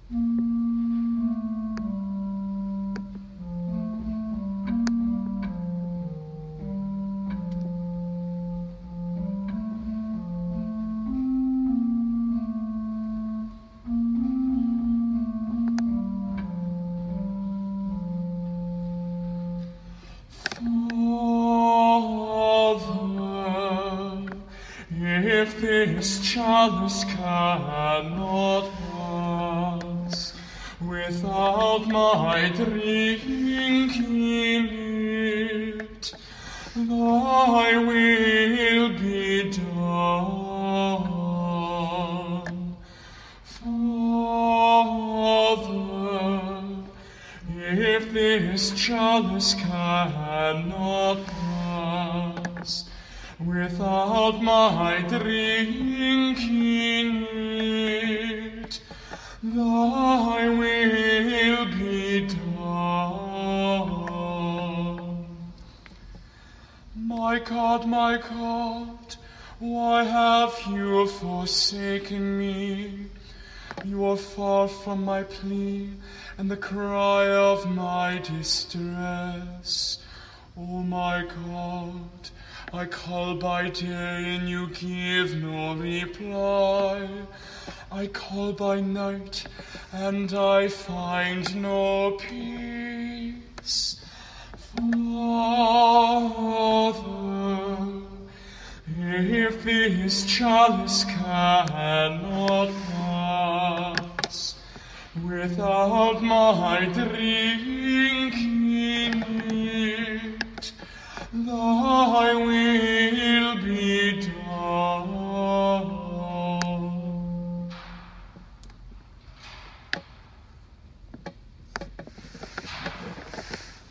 If this chalice cannot pass without my drinking it, thy will be done. Father, if this chalice cannot pass without my drinking it, thy will be done. My God, why have you forsaken me? You are far from my plea and the cry of my distress. O my God, I call by day and you give no reply. I call by night and I find no peace. Father, if this chalice cannot pass without my drink,